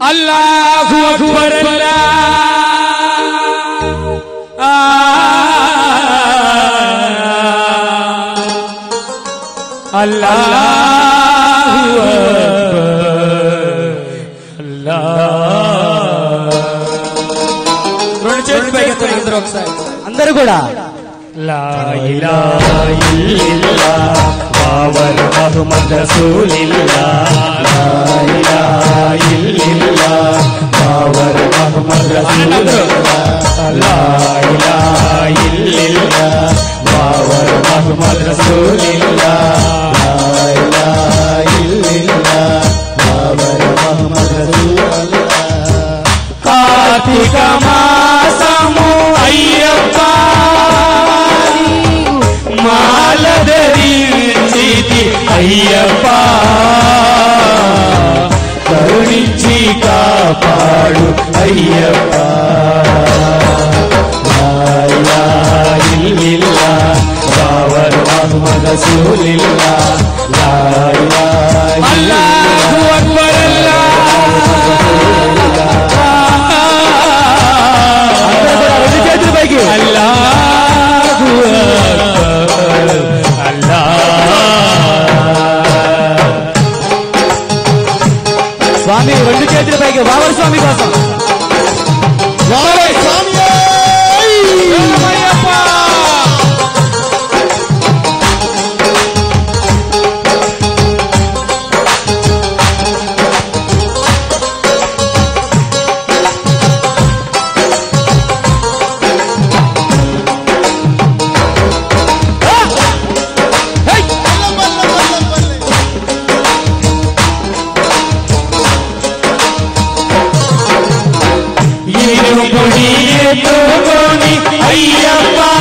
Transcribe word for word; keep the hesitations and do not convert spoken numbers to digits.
అల్లాహు అక్బర్ అల్లాహు రెండు చేతులు పైకెత్తండి అందరూ ఒకసారి అందరూ కూడా లా ఇలాహా ఇల్లాల్లాహ్ బావర్ ముహమ్మద్ రసూలుల్లాహ్ లా ఇలాహా ఇల్లాల్లాహ్ బావర్ ముహమ్మద్ రసూలుల్లాహ్ లా ఇలాహా ఇల్లాల్లాహ్ బావర్ ముహమ్మద్ రసూలుల్లాహ్ లా ఇలాహా ఇల్లాల్లాహ్ బావర్ ముహమ్మద్ రసూలుల్లాహ్ కార్తీక మాసము అయ్యప్ప మాలధరించితి అయ్యప్ప కరుణించి కాపాడు అయ్యప్ప లా ఇలాహా ఇల్లాల్లాహ్ బావర్ ముహమ్మద్ రసూలుల్లాహ్ లా ఇలాహా అల్లాహు అక్బర్ అల్లాహు అక్బర్ స్వామి రెండు చేతుల పైకి బావర్ స్వామి కోసం అయ్యప్ప